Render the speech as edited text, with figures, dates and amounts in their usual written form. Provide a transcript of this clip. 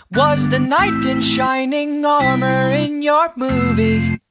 Was the knight in shining armor in your movie?